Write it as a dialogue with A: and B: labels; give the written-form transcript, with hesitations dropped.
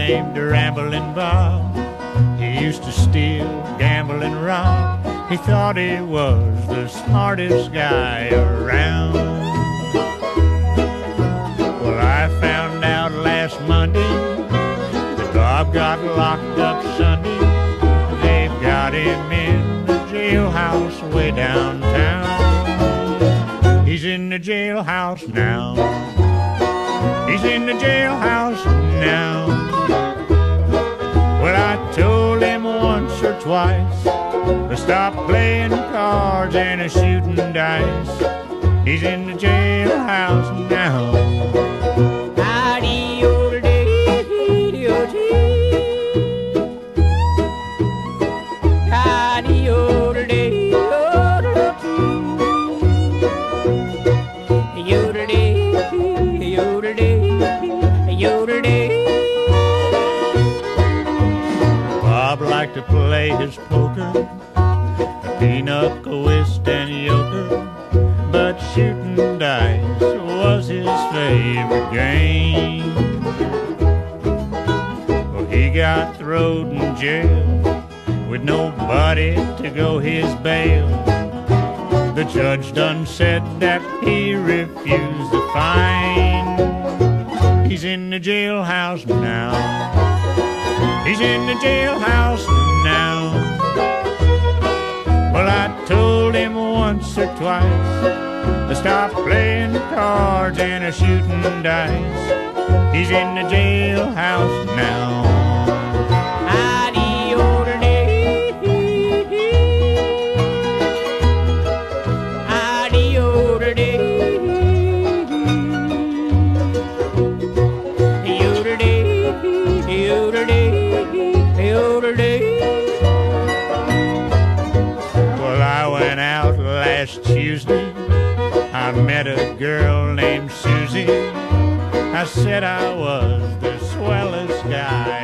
A: named Ramblin' Bob. He used to steal, gamble, and rob. He thought he was the smartest guy around. Well, I found out last Monday that Bob got locked up Sunday. They've got him in the jailhouse way downtown. He's in the jailhouse now. He's in the jailhouse now. Well, I told him once or twice to stop playing cards and shooting dice. He's in the jailhouse now. Bob liked to play his poker, pinochle, whist, and euchre, but shooting dice was his favorite game. Well, he got thrown in jail with nobody to go his bail. The judge done said that he refused the fine. He's in the jailhouse now. He's in the jailhouse now. Well, I told him once or twice to stop playing cards and shooting dice. He's in the jailhouse now. Well, I went out last Tuesday. I met a girl named Susie. I said I was the swellest guy